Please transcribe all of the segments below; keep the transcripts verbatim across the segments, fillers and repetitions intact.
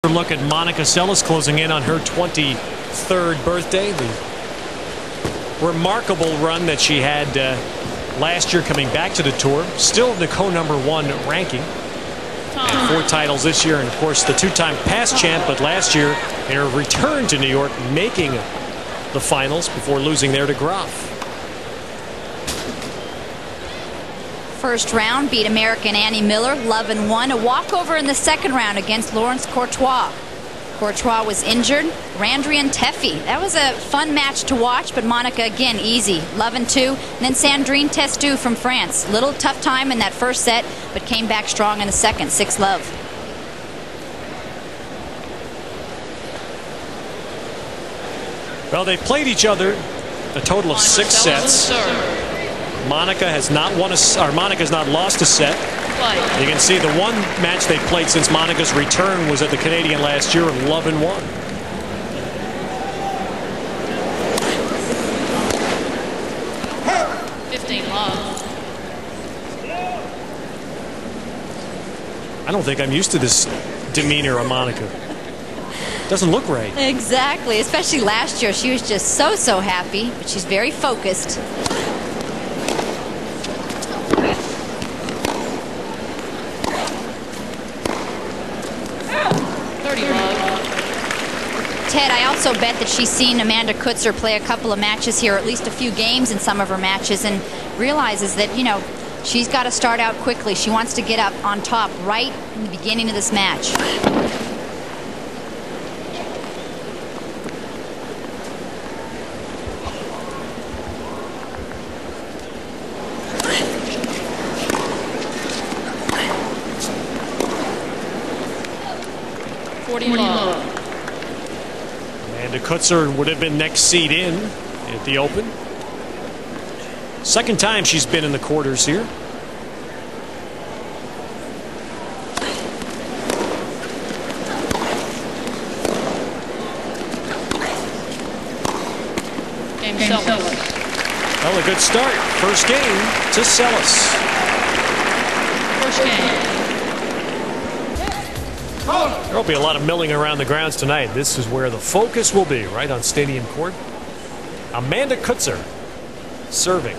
Look at Monica Seles closing in on her twenty-third birthday. The remarkable run that she had uh, last year coming back to the tour. Still the co-number one ranking. And four titles this year, and of course the two-time past champ, but last year in her return to New York, making the finals before losing there to Graf. First round beat American Annie Miller, love and one. A walkover in the second round against Laurence Courtois. Courtois was injured. Randrian Teffy. That was a fun match to watch, but Monica again easy, love and two. And then Sandrine Testou from France. Little tough time in that first set, but came back strong in the second, six love. Well, they played each other a total of six sets. Monica has not won a, or Monica has not lost a set. You can see the one match they played since Monica's return was at the Canadian last year, and love and one. fifteen love. I don't think I'm used to this demeanor of Monica. Doesn't look right. Exactly, especially last year. She was just so, so happy, but she's very focused. Ted, I also bet that she's seen Amanda Coetzer play a couple of matches here, at least a few games in some of her matches, and realizes that, you know, she's got to start out quickly. She wants to get up on top right in the beginning of this match. forty love. Amanda Coetzer would have been next seed in at the Open. Second time she's been in the quarters here. Game Seles. Well, a good start. First game to Seles. First game. There'll be a lot of milling around the grounds tonight. This is where the focus will be, right on Stadium Court. Amanda Coetzer serving.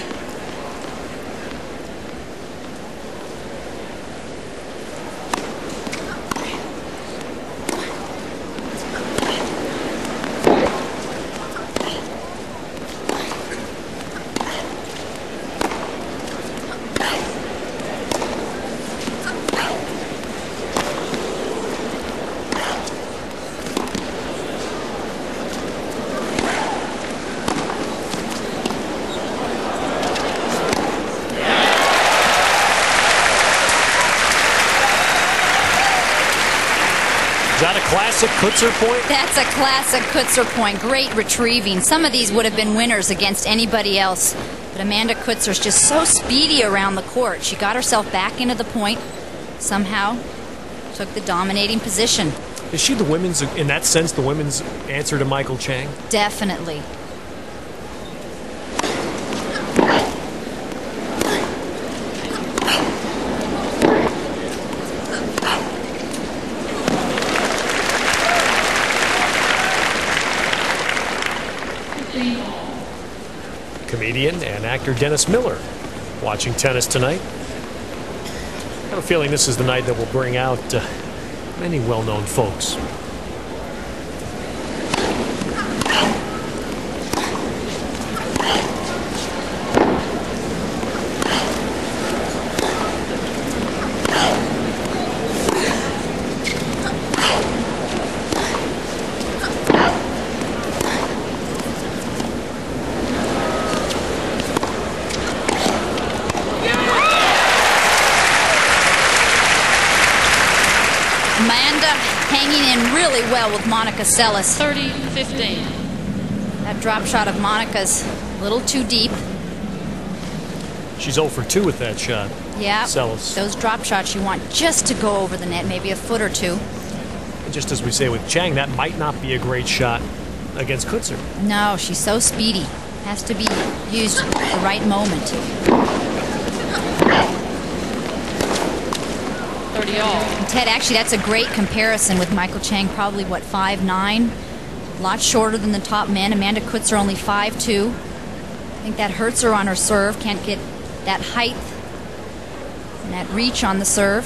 Is that a classic Coetzer point? That's a classic Coetzer point. Great retrieving. Some of these would have been winners against anybody else. But Amanda Coetzer's just so speedy around the court. She got herself back into the point. Somehow took the dominating position. Is she the women's, in that sense, the women's answer to Michael Chang? Definitely. Comedian and actor Dennis Miller watching tennis tonight. I have a feeling this is the night that will bring out uh, many well-known folks. Amanda hanging in really well with Monica Seles. thirty fifteen. That drop shot of Monica's a little too deep. She's zero for two with that shot. Yeah, Seles. those drop shots you want just to go over the net, maybe a foot or two. And just as we say with Chang, that might not be a great shot against Coetzer. No, she's so speedy. Has to be used at the right moment. thirty thirty all. Ted, actually, that's a great comparison with Michael Chang, probably, what, five nine? A lot shorter than the top men. Amanda Kutzer only five two. I think that hurts her on her serve. Can't get that height and that reach on the serve.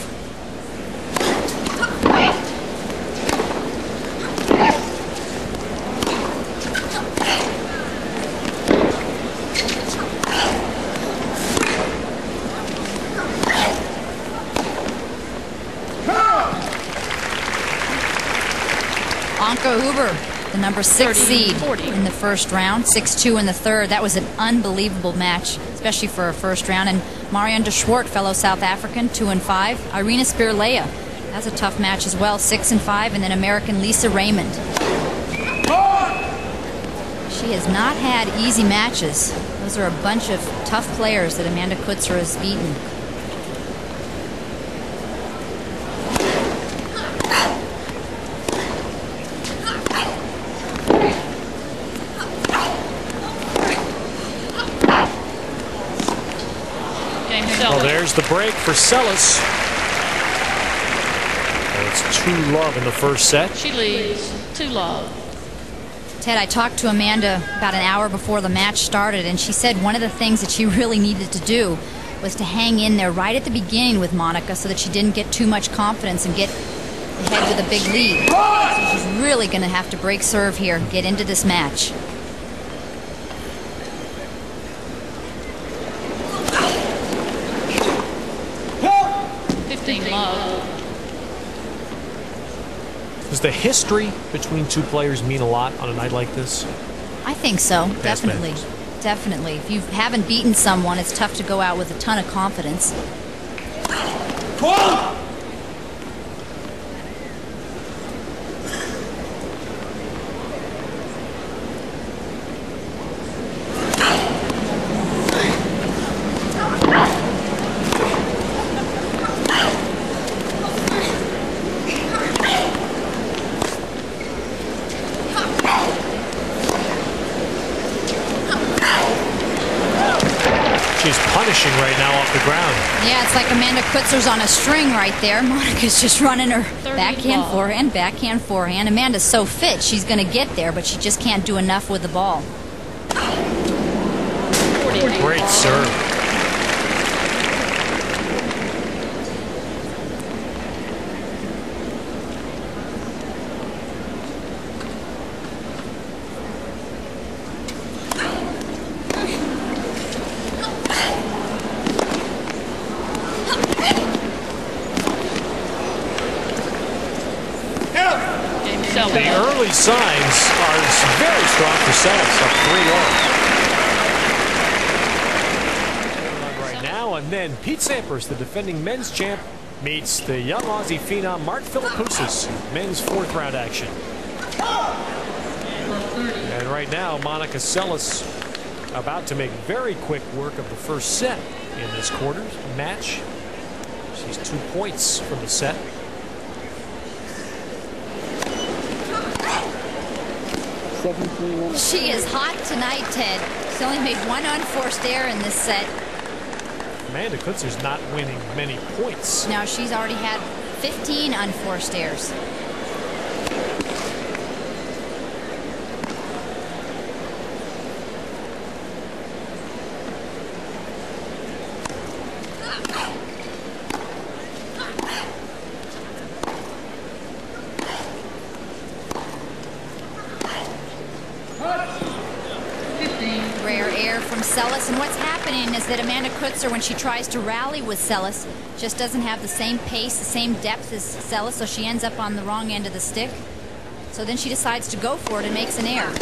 Anke Huber, the number six seed in the first round, six two in the third. That was an unbelievable match, especially for a first round. And Marianne de Swart, fellow South African, two and five. Irina Spirlea, that's a tough match as well, six and five. And then American Lisa Raymond. She has not had easy matches. Those are a bunch of tough players that Amanda Kutzer has beaten. Well, there's the break for Seles. It's two love in the first set. She leads two love. Ted, I talked to Amanda about an hour before the match started, and she said one of the things that she really needed to do was to hang in there right at the beginning with Monica so that she didn't get too much confidence and get ahead with a big lead. So she's really going to have to break serve here and get into this match. fifteen love. Does the history between two players mean a lot on a night like this? I think so, Past definitely. matches. Definitely. If you haven't beaten someone, it's tough to go out with a ton of confidence. She's punishing right now off the ground. Yeah, it's like Amanda Kutzer's on a string right there. Monica's just running her backhand, ball. forehand, backhand, forehand. Amanda's so fit, she's going to get there, but she just can't do enough with the ball. Great serve. The early signs are very strong for Seles, up three all. Right now, and then Pete Sampras, the defending men's champ, meets the young Aussie phenom Mark Philippoussis, men's fourth round action. And right now, Monica Seles about to make very quick work of the first set in this quarters match. She's two points from the set. She is hot tonight, Ted. She's only made one unforced error in this set. Amanda Kutzer's not winning many points. Now she's already had fifteen unforced errors. Rare air from Seles, and what's happening is that Amanda Kutzer, when she tries to rally with Seles, just doesn't have the same pace, the same depth as Seles, so she ends up on the wrong end of the stick. So then she decides to go for it and makes an error.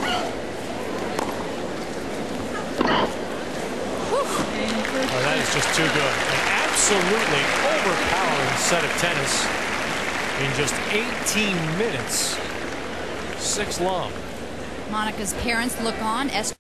Oh, that is just too good. An absolutely overpowering set of tennis in just eighteen minutes. Six love. Monica's parents look on.